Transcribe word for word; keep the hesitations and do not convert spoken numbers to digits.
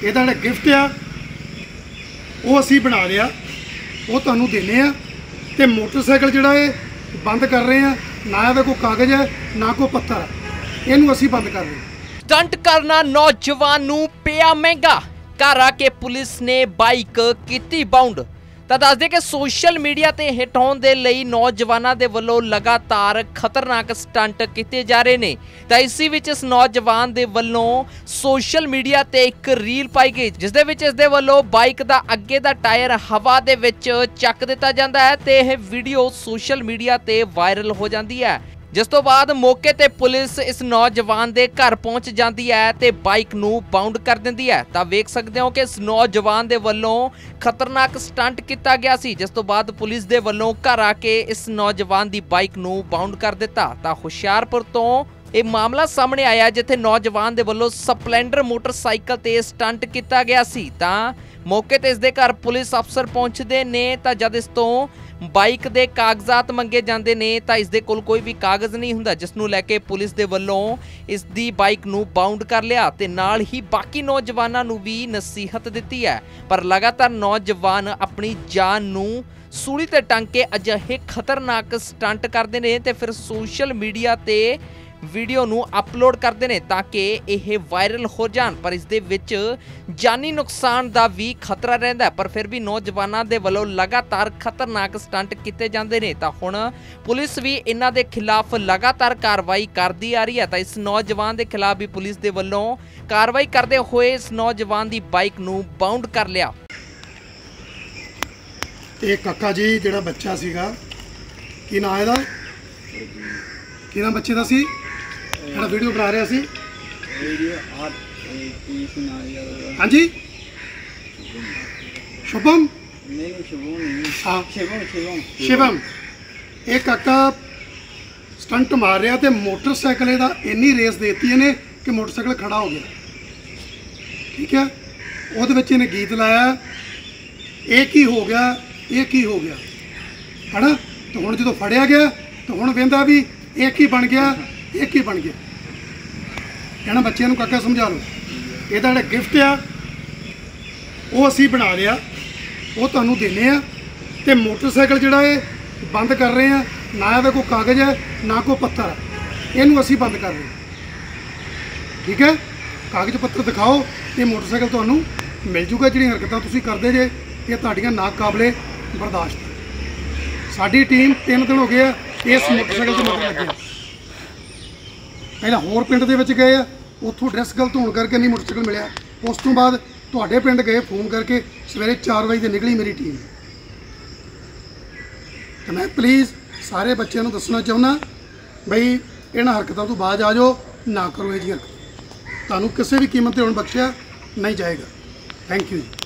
ਇਹਦਾ ਜਿਹੜਾ ਗਿਫਟ ਆ ਉਹ ਅਸੀਂ ਬਣਾ ਲਿਆ, ਉਹ ਤੁਹਾਨੂੰ ਦੇਣੇ ਆ। ਤੇ ਮੋਟਰਸਾਈਕਲ ਜਿਹੜਾ ਇਹ ਬੰਦ ਕਰ ਰਹੇ ਆ, ਨਾ ਇਹਦਾ ਕੋਈ ਕਾਗਜ਼ ਹੈ ਨਾ ਕੋਈ ਪੱਤਰ, ਇਹਨੂੰ ਅਸੀਂ ਬੰਦ ਕਰ ਰਹੇ ਹਾਂ। ਸਟੰਟ ਕਰਨਾ ਨੌਜਵਾਨ ਨੂੰ ਪਿਆ ਮਹਿੰਗਾ, ਘਰ ਆ ਕੇ ਪੁਲਿਸ ਨੇ ਬਾਈਕ ਕੀਤੀ ਬਾਉਂਡ। ਤਾਂ ਦੱਸਦੇ ਕਿ ਸੋਸ਼ਲ ਮੀਡੀਆ ਤੇ ਹਿੱਟ ਹੋਣ ਦੇ ਲਈ ਨੌਜਵਾਨਾਂ ਦੇ ਵੱਲੋਂ ਲਗਾਤਾਰ ਖਤਰਨਾਕ ਸਟੰਟ ਕੀਤੇ ਜਾ ਰਹੇ ਨੇ। ਤਾਂ ਇਸੇ ਵਿੱਚ ਇਸ ਨੌਜਵਾਨ ਦੇ ਵੱਲੋਂ ਸੋਸ਼ਲ ਮੀਡੀਆ ਤੇ ਇੱਕ ਰੀਲ ਪਾਈ ਗਈ, ਜਿਸ ਦੇ ਵਿੱਚ ਇਸ ਦੇ ਵੱਲੋਂ ਬਾਈਕ ਦਾ ਅੱਗੇ ਦਾ ਟਾਇਰ ਹਵਾ ਦੇ ਵਿੱਚ ਚੱਕ ਦਿੱਤਾ ਜਾਂਦਾ ਹੈ ਤੇ ਇਹ ਵੀਡੀਓ ਸੋਸ਼ਲ ਮੀਡੀਆ ਤੇ ਵਾਇਰਲ ਹੋ ਜਾਂਦੀ ਹੈ। ਜਿਸ ਤੋਂ ਬਾਅਦ ਮੌਕੇ ਤੇ ਪੁਲਿਸ ਇਸ ਨੌਜਵਾਨ ਦੇ ਘਰ ਪਹੁੰਚ ਜਾਂਦੀ ਹੈ ਤੇ ਬਾਈਕ ਨੂੰ ਬਾਉਂਡ ਕਰ ਦਿੰਦੀ ਹੈ। ਤਾਂ ਵੇਖ ਸਕਦੇ ਹੋ ਕਿ ਇਸ ਨੌਜਵਾਨ ਦੇ ਵੱਲੋਂ ਖਤਰਨਾਕ ਸਟੰਟ ਕੀਤਾ ਗਿਆ ਸੀ, ਜਿਸ ਤੋਂ ਬਾਅਦ ਪੁਲਿਸ ਦੇ ਵੱਲੋਂ ਘਰ ਆ ਕੇ ਇਸ ਨੌਜਵਾਨ ਦੀ ਬਾਈਕ ਨੂੰ ਬਾਉਂਡ ਕਰ ਦਿੱਤਾ। ਤਾਂ ਹੁਸ਼ਿਆਰਪੁਰ ਤੋਂ ਇਹ ਮਾਮਲਾ ਸਾਹਮਣੇ ਆਇਆ, ਜਿੱਥੇ ਨੌਜਵਾਨ ਦੇ ਵੱਲੋਂ ਸਪਲੈਂਡਰ ਮੋਟਰਸਾਈਕਲ ਤੇ ਸਟੰਟ ਕੀਤਾ ਗਿਆ ਸੀ। ਤਾਂ ਮੌਕੇ ਤੇ ਇਸ ਦੇ ਘਰ ਪੁਲਿਸ ਅਫਸਰ ਪਹੁੰਚਦੇ ਨੇ, ਤਾਂ ਜਦ ਇਸ ਤੋਂ ਬਾਈਕ ਦੇ ਕਾਗਜ਼ਾਤ ਮੰਗੇ ਜਾਂਦੇ ਨੇ ਤਾਂ ਇਸ ਦੇ ਕੋਲ ਕੋਈ ਵੀ ਕਾਗਜ਼ ਨਹੀਂ ਹੁੰਦਾ, ਜਿਸ ਨੂੰ ਲੈ ਕੇ ਪੁਲਿਸ ਦੇ ਵੱਲੋਂ ਇਸ ਦੀ ਬਾਈਕ ਨੂੰ ਬਾਉਂਡ ਕਰ ਲਿਆ ਤੇ ਨਾਲ ਹੀ ਬਾਕੀ ਨੌਜਵਾਨਾਂ ਨੂੰ ਵੀ ਨਸੀਹਤ ਦਿੱਤੀ ਹੈ। ਪਰ ਲਗਾਤਾਰ ਨੌਜਵਾਨ ਆਪਣੀ ਜਾਨ ਨੂੰ ਸੂਲੀ ਤੇ ਟੰਗ ਕੇ ਅਜਿਹੇ ਖਤਰਨਾਕ ਸਟੰਟ ਕਰਦੇ ਨੇ ਤੇ ਫਿਰ ਸੋਸ਼ਲ ਮੀਡੀਆ ਤੇ ਵੀਡੀਓ ਨੂੰ ਅਪਲੋਡ ਕਰਦੇ ਨੇ ਤਾਂ ਕਿ ਇਹ ਵਾਇਰਲ ਹੋ ਜਾਣ। ਪਰ ਇਸ ਦੇ ਵਿੱਚ ਜਾਨੀ ਨੁਕਸਾਨ ਦਾ ਵੀ ਖਤਰਾ ਰਹਿੰਦਾ, ਪਰ ਫਿਰ ਵੀ ਨੌਜਵਾਨਾਂ ਦੇ ਵੱਲੋਂ ਲਗਾਤਾਰ ਖਤਰਨਾਕ ਸਟੰਟ ਕੀਤੇ ਜਾਂਦੇ ਨੇ। ਤਾਂ ਹੁਣ ਪੁਲਿਸ ਵੀ ਇਹਨਾਂ ਦੇ ਖਿਲਾਫ ਲਗਾਤਾਰ ਕਾਰਵਾਈ ਕਰਦੀ ਆ ਰਹੀ ਹੈ। ਤਾਂ ਇਸ ਨੌਜਵਾਨ ਦੇ ਖਿਲਾਫ ਵੀ ਪੁਲਿਸ ਦੇ ਵੱਲੋਂ ਕਾਰਵਾਈ ਕਰਦੇ ਹੋਏ ਇਸ ਨੌਜਵਾਨ ਦੀ ਬਾਈਕ ਨੂੰ ਬਾਉਂਡ ਕਰ ਲਿਆ। ਇਹ ਕਾਕਾ ਜੀ ਜਿਹੜਾ ਬੱਚਾ ਸੀਗਾ, ਕੀ ਨਾਂ ਇਹਦਾ, ਕੀ ਨਾਮ ਬੱਚੇ ਦਾ ਸੀ ਜਿਹੜਾ ਵੀਡੀਓ ਬਣਾ ਰਿਹਾ ਸੀ? ਹਾਂਜੀ ਸ਼ੁਭਮ, ਹਾਂ ਸ਼ਿਵਮ। ਇਹ ਕਾਕਾ ਸਟੰਟ ਮਾਰ ਰਿਹਾ ਤੇ ਮੋਟਰਸਾਈਕਲ ਇਹਦਾ ਇੰਨੀ ਰੇਸ ਦੇਤੀ ਇਹਨੇ ਕਿ ਮੋਟਰਸਾਈਕਲ ਖੜਾ ਹੋ ਗਿਆ। ਠੀਕ ਹੈ, ਉਹਦੇ ਵਿੱਚ ਇਹਨੇ ਗੀਤ ਲਾਇਆ, ਇਹ ਕੀ ਹੋ ਗਿਆ, ਇਹ ਕੀ ਹੋ ਗਿਆ, ਹੈ ਨਾ। ਤੇ ਹੁਣ ਜਦੋਂ ਫੜਿਆ ਗਿਆ ਤਾਂ ਹੁਣ ਕਹਿੰਦਾ ਵੀ ਇਹ ਕੀ ਬਣ ਗਿਆ, ਇਹ ਕੀ ਬਣ ਗਿਆ। ਕਹਿਣਾ ਬੱਚਿਆਂ ਨੂੰ ਕਾਕਾ ਸਮਝਾ ਲਓ, ਇਹਦਾ ਜਿਹੜਾ ਗਿਫਟ ਆ ਉਹ ਅਸੀਂ ਬਣਾ ਲਿਆ, ਉਹ ਤੁਹਾਨੂੰ ਦੇਣੇ ਆ। ਤੇ ਮੋਟਰਸਾਈਕਲ ਜਿਹੜਾ ਇਹ ਬੰਦ ਕਰ ਰਹੇ ਆ, ਨਾ ਇਹਦਾ ਕੋਈ ਕਾਗਜ਼ ਹੈ ਨਾ ਕੋਈ ਪੱਤਰ, ਇਹਨੂੰ ਅਸੀਂ ਬੰਦ ਕਰ ਰਹੇ ਹਾਂ। ਠੀਕ ਹੈ, ਕਾਗਜ਼ ਪੱਤਰ ਦਿਖਾਓ ਤੇ ਮੋਟਰਸਾਈਕਲ ਤੁਹਾਨੂੰ ਮਿਲ ਜੂਗਾ। ਜਿਹੜੀਆਂ ਹਰਕਤਾਂ ਤੁਸੀਂ ਕਰਦੇ ਜੇ ਇਹ ਤੁਹਾਡੀਆਂ ਨਾ ਕਾਬਲੇ ਬਰਦਾਸ਼ਤ। ਸਾਡੀ ਟੀਮ ਤਿੰਨ ਦਿਨ ਹੋ ਗਏ ਆ ਇਸ ਮੋਟਰਸਾਈਕਲ ਤੇ ਮਗਰ ਲੱਗੇ। ਪਹਿਲਾਂ ਹੋਰ ਪਿੰਡ ਦੇ ਵਿੱਚ ਗਏ ਆ, ਉੱਥੋਂ ਐਡਰੈਸ ਗਲਤ ਹੋਣ ਕਰਕੇ ਨਹੀਂ ਮੋਟਰਸਾਈਕਲ ਮਿਲਿਆ। ਉਸ ਤੋਂ ਬਾਅਦ ਤੁਹਾਡੇ ਪਿੰਡ ਗਏ ਫੋਨ ਕਰਕੇ, ਸਵੇਰੇ ਚਾਰ ਵਜੇ ਤੇ ਨਿਕਲੀ ਮੇਰੀ ਟੀਮ। ਤੇ ਮੈਂ ਪਲੀਜ਼ ਸਾਰੇ ਬੱਚਿਆਂ ਨੂੰ ਦੱਸਣਾ ਚਾਹੁੰਦਾ ਬਈ ਇਹਨਾਂ ਹਰਕਤਾਂ ਤੋਂ ਬਾਅਦ ਆ ਜਾਓ, ਨਾ ਕਰੋ ਇਹ ਜਿਹੀ ਹਰਕਤ। ਤੁਹਾਨੂੰ ਕਿਸੇ ਵੀ ਕੀਮਤ ਤੇ ਹੁਣ ਬਖਸ਼ਿਆ ਨਹੀਂ ਜਾਏਗਾ। ਥੈਂਕ ਯੂ ਜੀ।